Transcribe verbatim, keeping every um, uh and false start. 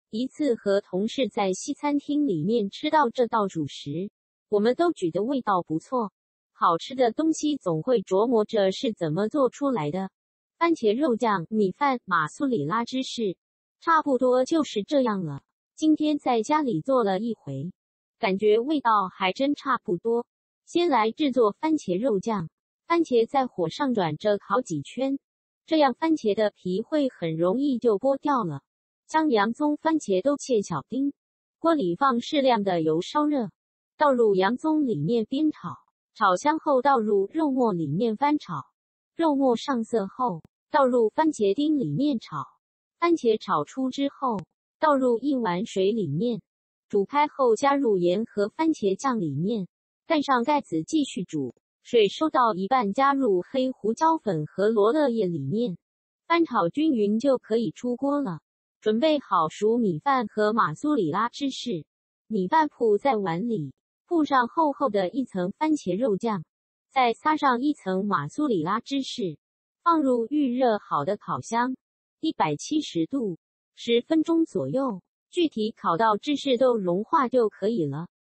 一次和同事在西餐厅里面吃到这道主食，我们都觉得味道不错。好吃的东西总会琢磨着是怎么做出来的。番茄肉酱、米饭、马苏里拉芝士，差不多就是这样了。今天在家里做了一回，感觉味道还真差不多。先来制作番茄肉酱，番茄在火上转着好几圈，这样番茄的皮会很容易就剥掉了。将洋葱、番茄都切小丁，锅里放适量的油烧热，倒入洋葱里面煸炒，炒香后倒入肉末里面翻炒，肉末上色后倒入番茄丁里面炒，番茄炒出之后倒入一碗水里面，煮开后加入盐和番茄酱里面，盖上盖子继续煮，水收到一半加入黑胡椒粉和罗勒叶里面，翻炒均匀就可以出锅了。准备好熟米饭和马苏里拉芝士，米饭铺在碗里，铺上厚厚的一层番茄肉酱，再撒上一层马苏里拉芝士，放入预热好的烤箱，一百七十度，十分钟左右，具体烤到芝士都融化就可以了。